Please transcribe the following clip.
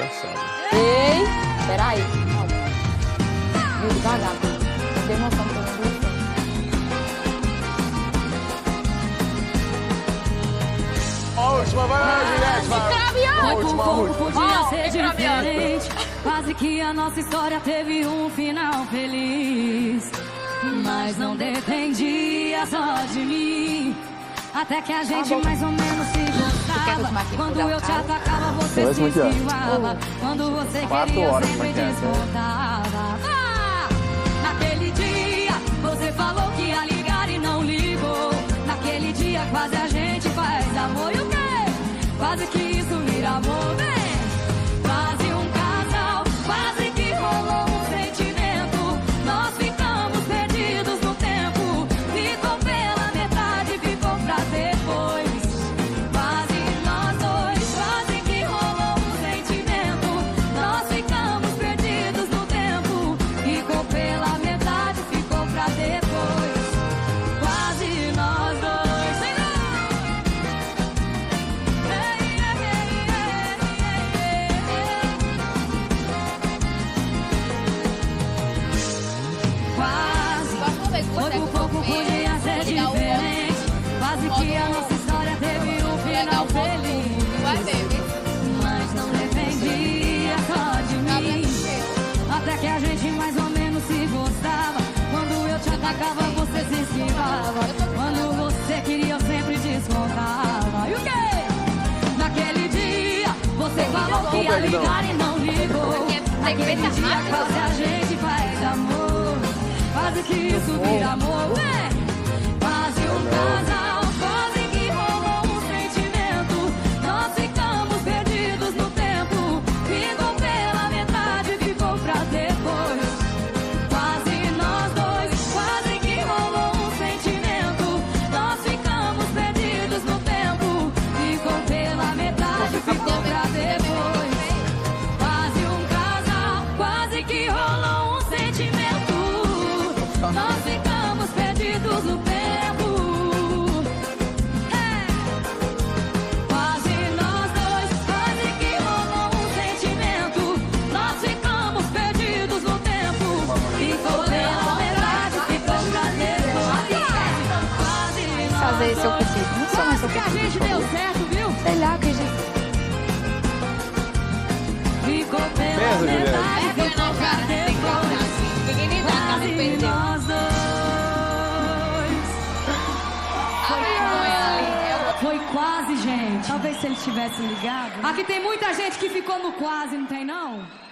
engraçado. Ei, peraí. Calma. Viu, devagar. Não tem emoção, não tem emoção. A última, vai lá, Juliette, vai. A última, a última. Podia ser diferente. Quase que a nossa história teve um final feliz. Mas não dependia só de mim. Até que a gente mais ou menos se gostava. Quando eu te atacava, você se esquivava. Quando você queria, sempre descontava. Naquele dia, você falou que ia ligar e não ligou. Naquele dia, quase a gente faz amor. E o quê? Quase que isso vira amor, vem. Quase um casal, quase que rolou um sentimento. Nós ficamos perdidos no tempo. Ficou pela metade, ficou pra depois. Quase nós dois, quase que rolou um sentimento. Nós ficamos perdidos no tempo. Ficou pela metade, ficou pra depois. Quase nós dois. Pouco, pouco podia ser diferente. Quase que a nossa história teve um final feliz. Mas não dependia só de mim. Até que a gente mais ou menos se gostava. Quando eu te atacava, você se esquivava. Quando você queria, eu sempre descontava. E o quê? Naquele dia, você falou que ia ligar e não ligou. Naquele dia, quase a gente faz amor. Quase que isso vira amor, é. Quase um casal, quase que rolou um sentimento. Nós ficamos perdidos no tempo. Ficou pela metade, ficou pra depois. Quase nós dois, quase que rolou um sentimento. Nós ficamos perdidos no tempo. Ficou pela metade, ficou pra depois. Quase um casal, quase que rolou um sentimento. Nós ficamos perdidos no tempo. Quase nós dois, quase que rolou um sentimento. Nós ficamos perdidos no tempo. Ficou pela metade, ficou pra depois. Quase nós Fazer seu pedido. Não sou mais seu que a pedido. gente deu certo, viu? Sei lá que a gente. Ficou pela metade, ficou pra depois. Quase nós dois. Foi quase, gente. Talvez se eles tivessem ligado. Aqui tem muita gente que ficou no quase, não tem não?